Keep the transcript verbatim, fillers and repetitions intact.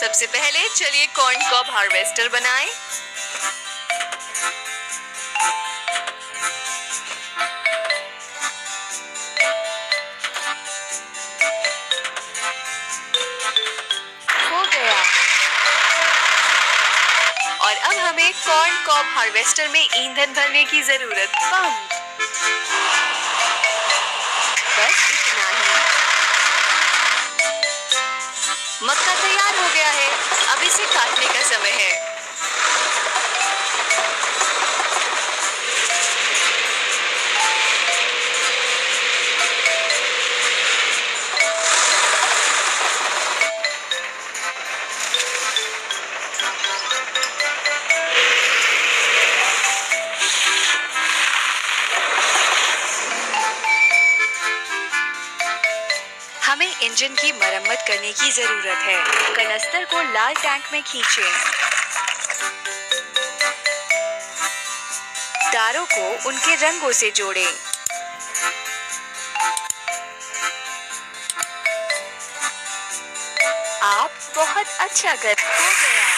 सबसे पहले चलिए कॉर्न कॉब हार्वेस्टर बनाएं। हो गया। और अब हमें कॉर्न कॉब हार्वेस्टर में ईंधन भरने की जरूरत। पंप। बस इतना ही। मक्का तैयार हो गया है। अब इसे काटने का समय है। हमें इंजन की मरम्मत करने की जरूरत है। कनस्तर को लाल टैंक में खींचें। तारों को उनके रंगों से जोड़ें। आप बहुत अच्छा कर हो गया।